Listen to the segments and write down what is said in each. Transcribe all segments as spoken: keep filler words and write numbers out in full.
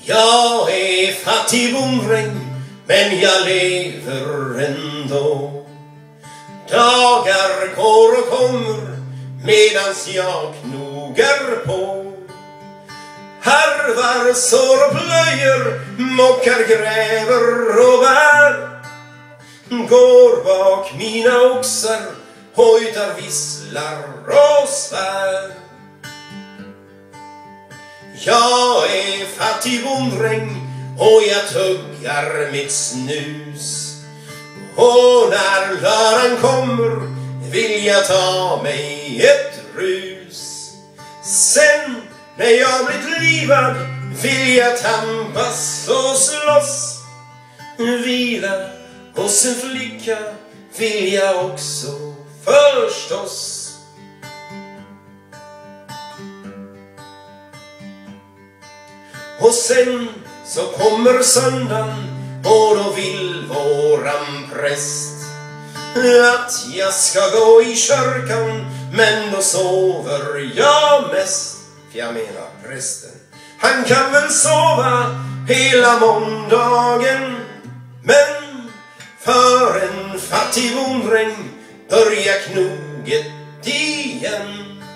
Jag är fattig bonddräng, men jag lever ändå. Dagar går och kommer medans jag knogar på. Harvar, sår och plöjer, mockar, gräver och bär. Går bak mina oxar, hojtar, visslar och svär. Jag är fattig bonddräng och jag tuggar mitt snus. Och när lördagen kommer vill jag ta mig ett rus. Sen när jag blivit livad vill jag tampas och slåss. Vila hos en flicka vill jag också förstås. Och sen så kommer söndagen och då vill våran präst att jag ska gå i kyrkan, men då sover jag mest. För jag menar prästen, han kan väl sova hela måndagen, men för en fattig bonddräng börjar knoget igen.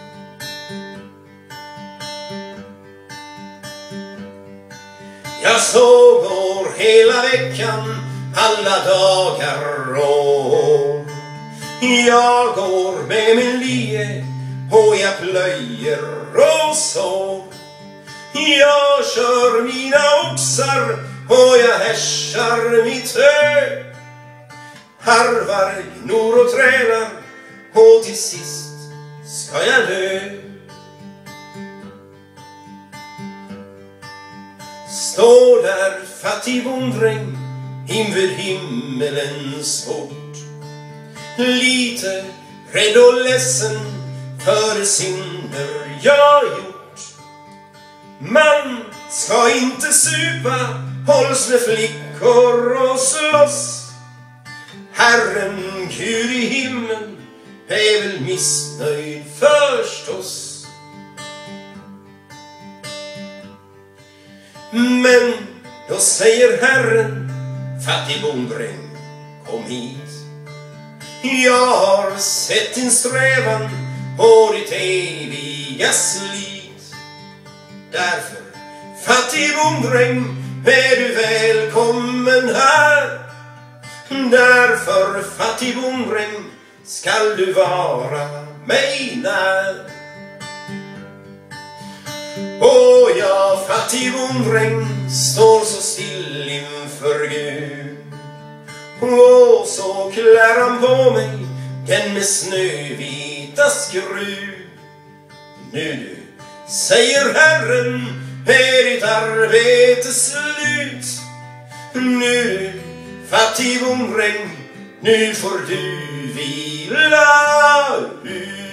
Jag så går hela veckan, alla dagar och år. Jag går med min lie och jag plöjer och sår. Jag kör mina oxar och jag härsar mitt hö. Harvar, gnor och tränar och till sist ska jag dö. Står där fattig bonddräng inför himmelens port, lite rädd och ledsen för synder jag gjort. Man ska inte supa, hålls med flickor och slåss. Herren Gud i himlen är väl missnöjd förstås. Men då säger Herren, fattig bonddräng, kom hit. Jag har sett din strävan och ditt eviga slit. Därför, fattig bonddräng, är du välkommen här. Därför, fattig bonddräng, skall du vara mig när. Och jag, fattig bonddräng, står så still inför Gud. Och så klär han på mig den med snövita skruv. Nu du, säger Herren, är ditt arbete slut. Nu, fattig bonddräng, nu får du vila ut.